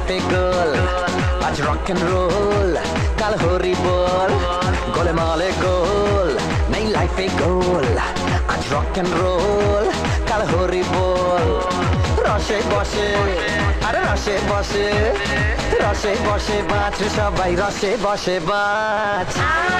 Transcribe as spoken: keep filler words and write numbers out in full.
লাইফে গোল আজ rock and role কাল হরি বল গোলে মালে গোল নেই লাইফে গোল আজ রক এন্ড রোল কাল হরি বল রসে বসে আরে রসে বসে রসে বসে বাঁচ সবাই রসে বসে বাঁচ